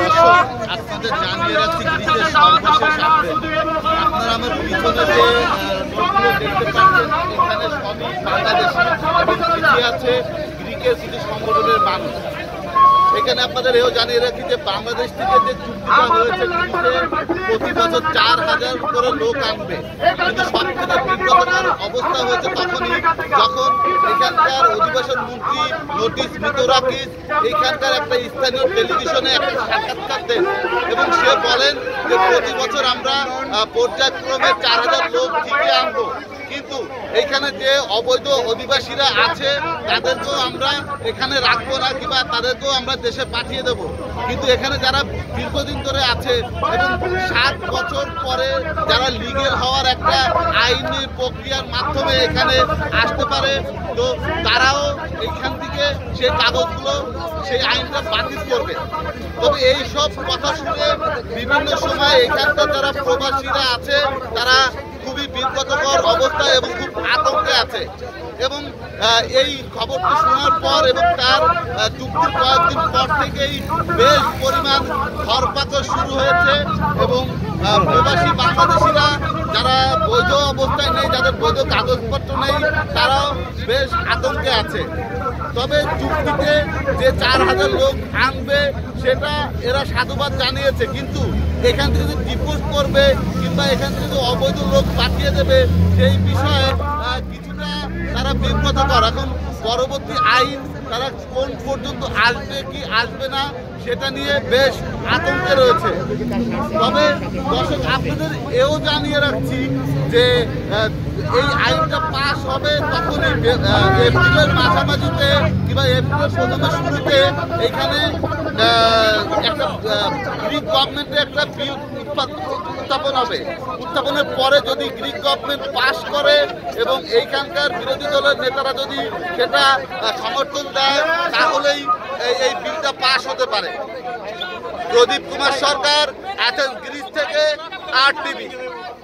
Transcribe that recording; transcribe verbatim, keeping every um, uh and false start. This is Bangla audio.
আপনাদের জানিয়ে রাখছি গ্রিকের সর্বশেষ আপডেট। আপনারা আমার পিছনে যে নোটগুলো দেখতে পাচ্ছেন এখানে সবই বাংলাদেশি এবং কিছু আছে গ্রিকের কিছু সংগঠনের মানুষ। এখানে আপনাদের এও জানিয়ে রাখি যে বাংলাদেশ থেকে যে চুক্তিটা হয়েছে প্রতি বছর চার হাজার করে লোক আনবে, কিন্তু সব থেকে বিব্রতকর অবস্থা হয়েছে তখনই যখন এখানকার অধিবাসন মন্ত্রী নোটিশ মিতরাকিস এখানকার একটা স্থানীয় টেলিভিশনে একটা সাক্ষাৎকার দেন এবং সে বলেন যে প্রতি বছর আমরা পর্যায়ক্রমে চার হাজার লোক ঠিকই আনবো, কিন্তু এখানে যে অবৈধ অধিবাসীরা আছে তাদেরকেও আমরা এখানে রাখবো না কিংবা তাদেরকেও আমরা দেশে পাঠিয়ে দেব। কিন্তু এখানে যারা দীর্ঘদিন ধরে আছে এবং সাত বছর পরে যারা লিগেল হওয়ার একটা আইনি প্রক্রিয়ার মাধ্যমে এখানে আসতে পারে, তো তারাও এখান থেকে সেই কাগজগুলো সেই আইনটা বাতিল করবে। তবে এই সব কথা শুনে বিভিন্ন সময় এখানকার যারা প্রবাসীরা আছে তারা খুবই বিব্রতকর অবস্থা এবং খুব আতঙ্কে আছে এবং এই খবরটি শোনার পর এবং তার চুক্তির কয়েকদিন পর থেকেই বেশ পরিমাণ ধরপাকড় শুরু হয়েছে এবং প্রবাসী বাংলাদেশিরা যারা বৈধ অবস্থায় নেই, যাদের বৈধ কাগজপত্র নেই, তারাও বেশ আতঙ্কে আছে। তবে চুক্তিতে যে চার হাজার লোক আনবে সেটা এরা সাধুবাদ জানিয়েছে, কিন্তু এখান থেকে যদি ডিপোজ করবে কিংবা এখান থেকে অবৈধ লোক পাঠিয়ে দেবে সেই বিষয়ে কিছুটা তারা বিব্রতকর। এখন পরবর্তী আইন তারা কোন পর্যন্ত আসবে কি আসবে না সেটা নিয়ে বেশ আতঙ্কে রয়েছে। তবে দর্শক আপনাদের এও জানিয়ে রাখছি যে এই আইনটা পাস হবে তখনই এপ্রিলের মাঝামাঝিতে কিংবা এপ্রিলের প্রথমের শুরুতে এখানে একটা গ্রিক গভর্নমেন্টের একটা বিল উত্থাপন হবে। উত্থাপনের পরে যদি গ্রিক গভর্নমেন্ট পাস করে এবং এইখানকার বিরোধী দলের নেতারা যদি সেটা সমর্থন দেয় তাহলেই এই বিলটা পাস হতে পারে। প্রদীপ কুমার সরকার, অ্যাথেন্স গ্রিস থেকে আর টিভি।